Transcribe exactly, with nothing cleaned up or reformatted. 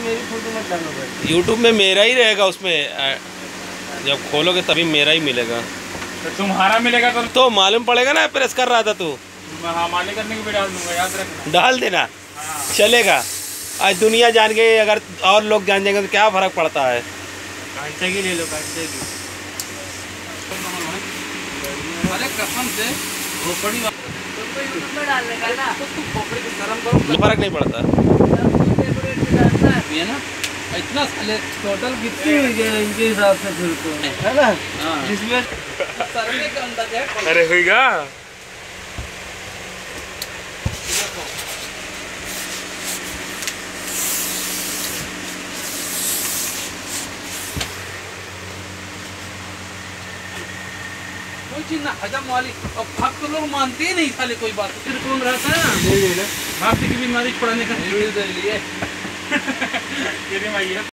मेरी फोटो मत डालो भाई। यूट्यूब में मेरा ही रहेगा, उसमें जब खोलोगे तभी मेरा ही मिलेगा। तो तुम्हारा मिलेगा तो तो मालूम पड़ेगा ना, प्रेस कर रहा था तू। हाँ, मालिक करने को भी डाल दूंगा, याद रखना। डाल देना। हाँ। चलेगा। आज दुनिया जान गई, अगर और लोग जान जाएंगे तो क्या फर्क पड़ता है। घंटे की ले लो, घंटे की। अरे कसम से खोपड़ी में डालने का ना, खोपड़ी की शर्म करो, फर्क नहीं पड़ता ये ना इतना साले टोटल कितनी हुई है इनके हिसाब से फिर तो, है ना? हाँ। जिसमें सरने का अंदाजा है। अरे होगा। कोई चीज ना हजम वाली, और भक्त तो लोग मानते ही नहीं साले कोई बात। फिर कौन रहता है ना भक्त की बीमारी छुड़ाने का लिए